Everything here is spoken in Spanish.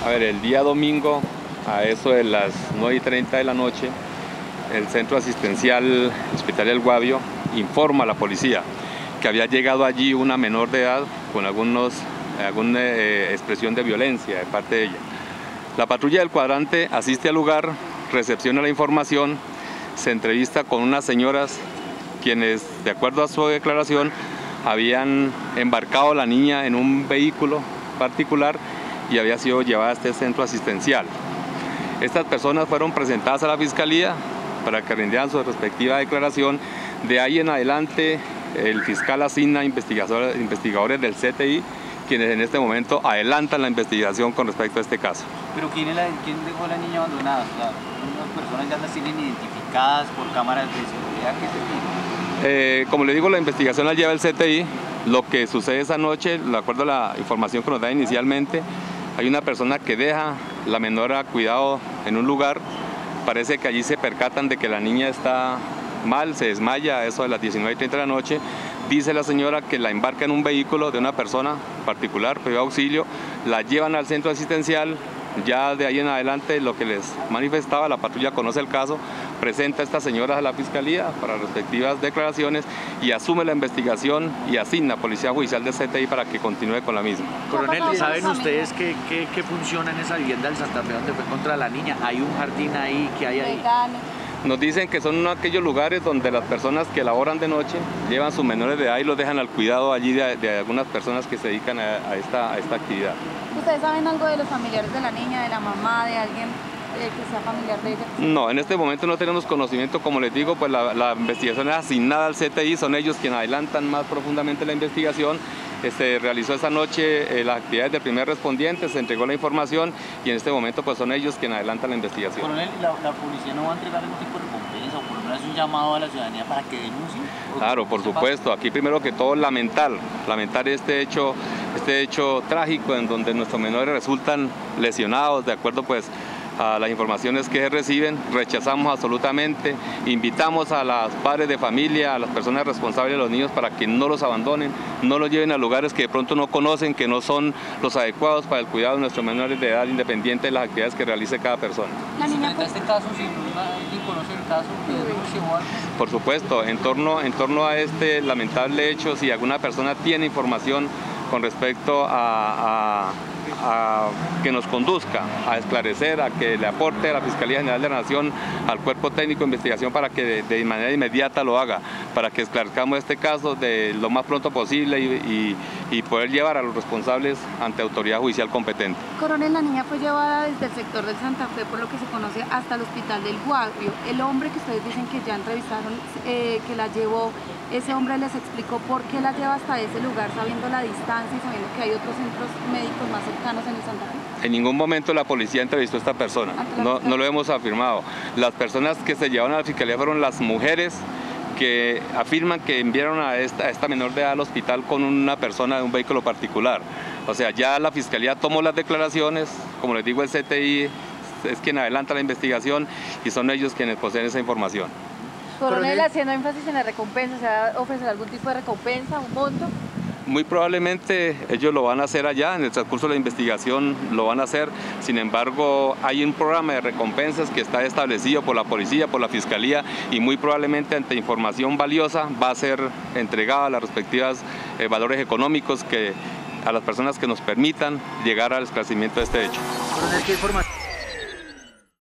A ver, el día domingo, a eso de las 9:30 de la noche, el Centro Asistencial Hospital El Guavio informa a la policía que había llegado allí una menor de edad con alguna expresión de violencia de parte de ella. La patrulla del cuadrante asiste al lugar, recepciona la información, se entrevista con unas señoras quienes, de acuerdo a su declaración, habían embarcado a la niña en un vehículo particular y había sido llevada a este centro asistencial. Estas personas fueron presentadas a la Fiscalía para que rindieran su respectiva declaración. De ahí en adelante, el fiscal asigna investigadores del CTI, quienes en este momento adelantan la investigación con respecto a este caso. ¿Pero quién dejó a la niña abandonada? O sea, ¿unas personas ya las tienen identificadas por cámaras de seguridad? ¿Qué se tiene? Como le digo, la investigación la lleva el CTI. Lo que sucede esa noche, de acuerdo a la información que nos da inicialmente, hay una persona que deja la menor a cuidado en un lugar. Parece que allí se percatan de que la niña está mal, se desmaya a eso de las 19:30 de la noche. Dice la señora que la embarca en un vehículo de una persona particular, pidió auxilio, la llevan al centro asistencial. Ya de ahí en adelante, lo que les manifestaba, la patrulla conoce el caso, presenta a estas señoras a la Fiscalía para respectivas declaraciones y asume la investigación y asigna a Policía Judicial del CTI para que continúe con la misma. Coronel, ¿saben ustedes qué funciona en esa vivienda del Santa Fe donde fue contra la niña? ¿Hay un jardín ahí? ¿Qué hay ahí? Nos dicen que son aquellos lugares donde las personas que laboran de noche llevan sus menores de edad y los dejan al cuidado allí de algunas personas que se dedican a esta actividad. ¿Ustedes saben algo de los familiares de la niña, de la mamá, de alguien que sea familiar de ella? No, en este momento no tenemos conocimiento, como les digo, pues la investigación es asignada al CTI, son ellos quienes adelantan más profundamente la investigación. Se realizó esa noche las actividades del primer respondiente, se entregó la información y en este momento pues son ellos quienes adelantan la investigación. Coronel, ¿la policía no va a entregar algún tipo de recompensa o por lo menos un llamado a la ciudadanía para que denuncien? Claro, por supuesto. Aquí primero que todo lamentar este hecho trágico en donde nuestros menores resultan lesionados, de acuerdo pues a las informaciones que reciben. Rechazamos absolutamente, invitamos a los padres de familia, a las personas responsables de los niños para que no los abandonen, no los lleven a lugares que de pronto no conocen, que no son los adecuados para el cuidado de nuestros menores de edad, independiente de las actividades que realice cada persona. La niña, pues, este caso, si alguien conoce el caso, ¿qué denuncie o algo? Por supuesto, en torno a este lamentable hecho, si alguna persona tiene información con respecto a que nos conduzca a esclarecer, a que le aporte a la Fiscalía General de la Nación, al Cuerpo Técnico de Investigación para que de manera inmediata lo haga, para que esclarezcamos este caso de lo más pronto posible y poder llevar a los responsables ante autoridad judicial competente. Coronel, la niña fue llevada desde el sector del Santa Fe, por lo que se conoce, hasta el Hospital del Guavio. El hombre que ustedes dicen que ya entrevistaron, que la llevó, ese hombre les explicó por qué la lleva hasta ese lugar, sabiendo la distancia y sabiendo que hay otros centros médicos más cercanos en el Santa Fe. En ningún momento la policía entrevistó a esta persona, no lo hemos afirmado. Las personas que se llevaron a la Fiscalía fueron las mujeres que afirman que enviaron a esta menor de edad al hospital con una persona de un vehículo particular. O sea, ya la Fiscalía tomó las declaraciones, como les digo, el CTI es quien adelanta la investigación y son ellos quienes poseen esa información. Coronel, haciendo énfasis en la recompensa, ¿se va a ofrecer algún tipo de recompensa, un monto? Muy probablemente ellos lo van a hacer allá, en el transcurso de la investigación lo van a hacer. Sin embargo, hay un programa de recompensas que está establecido por la policía, por la Fiscalía, y muy probablemente ante información valiosa va a ser entregada a las respectivas valores económicos a las personas que nos permitan llegar al esclarecimiento de este hecho. Coronel, ¿qué información?